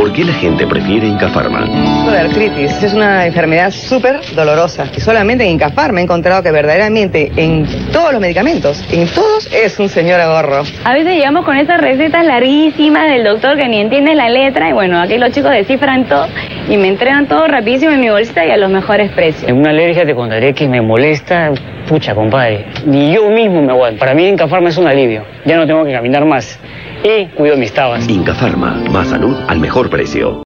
¿Por qué la gente prefiere Incafarma? La artritis es una enfermedad súper dolorosa. Y solamente en Incafarma he encontrado que verdaderamente en todos los medicamentos, en todos, es un señor ahorro. A veces llegamos con esas recetas larguísimas del doctor que ni entiende la letra y bueno, aquí los chicos descifran todo y me entregan todo rapidísimo en mi bolsita y a los mejores precios. En una alergia te contaré que me molesta, pucha compadre, ni yo mismo me aguanto. Para mí Incafarma es un alivio, ya no tengo que caminar más y cuido mis tabas. Incafarma, más salud al mejor precio.